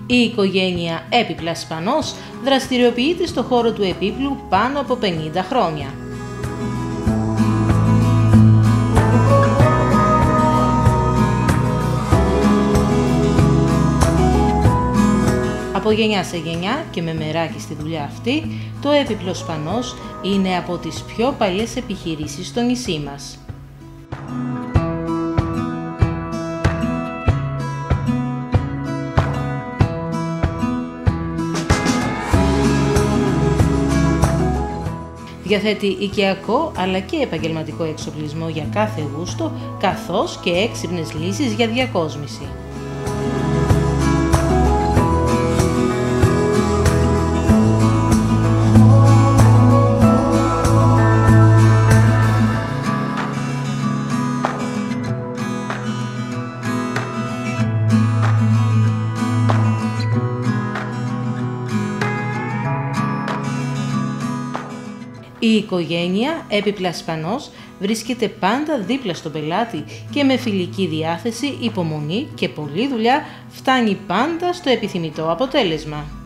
Η οικογένεια Έπιπλα Σπανός δραστηριοποιείται στο χώρο του επίπλου πάνω από 50 χρόνια. Από γενιά σε γενιά και με μεράκι στη δουλειά αυτή, το Έπιπλο Σπανός είναι από τις πιο παλιές επιχειρήσεις στο νησί μας. Διαθέτει οικιακό αλλά και επαγγελματικό εξοπλισμό για κάθε γούστο, καθώς και έξυπνες λύσεις για διακόσμηση. Η οικογένεια Έπιπλα Σπανός βρίσκεται πάντα δίπλα στον πελάτη και με φιλική διάθεση, υπομονή και πολλή δουλειά φτάνει πάντα στο επιθυμητό αποτέλεσμα.